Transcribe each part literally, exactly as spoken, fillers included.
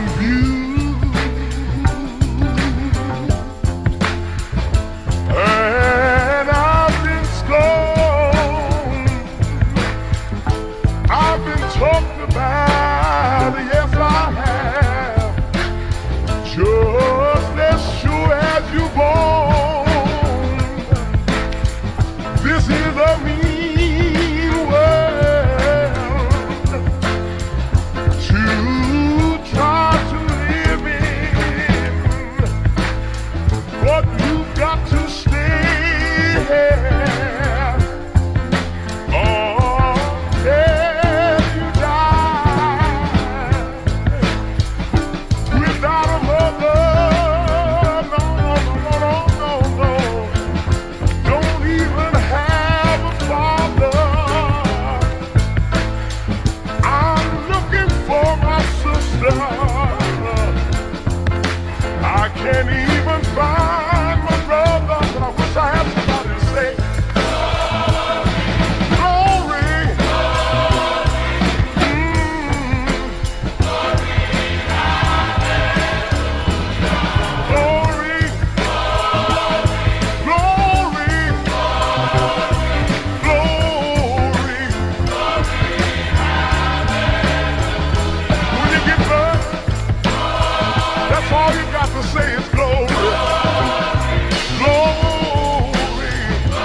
in view, and I've been scorned, I've been talked about, yes I have, just as sure as you born. This is a mean world to try to live in, but you've got to stay here until you die. Without a mother, no, no, no, no, no, don't even have a father. I'm looking for my sister. I can't even find my brother, but I wish I had somebody to say glory. Mm. Glory, glory, glory. When you get burned, that's all you got to say is glory. Glory.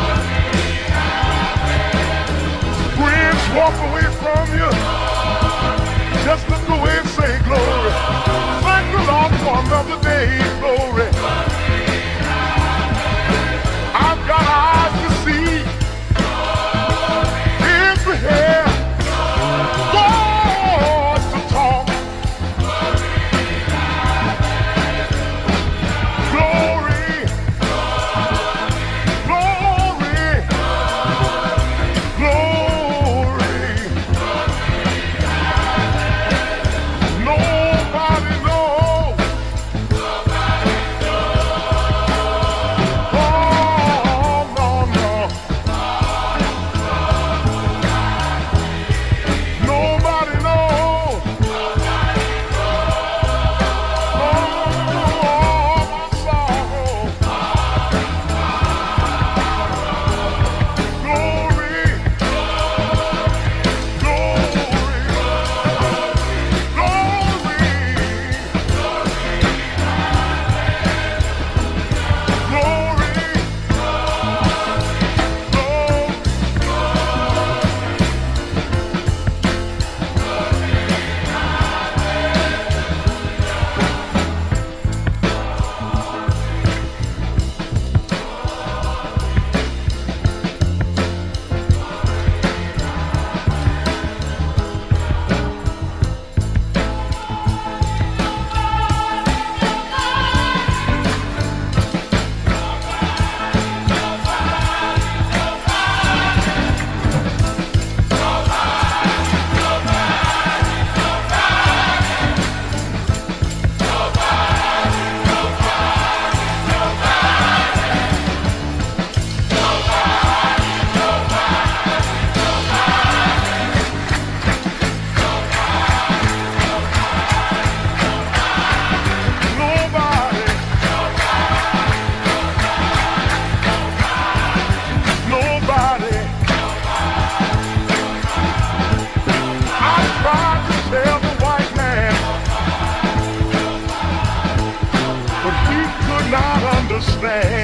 Friends walk away from you, just look away and say glory. Thank the Lord for another day, glory. I've got eyes to see, ears to hear, words to talk. Glory, glory, glory. Nobody knows. Oh, no, no. Nobody knows. Oh, my sorrow. Glory, understand.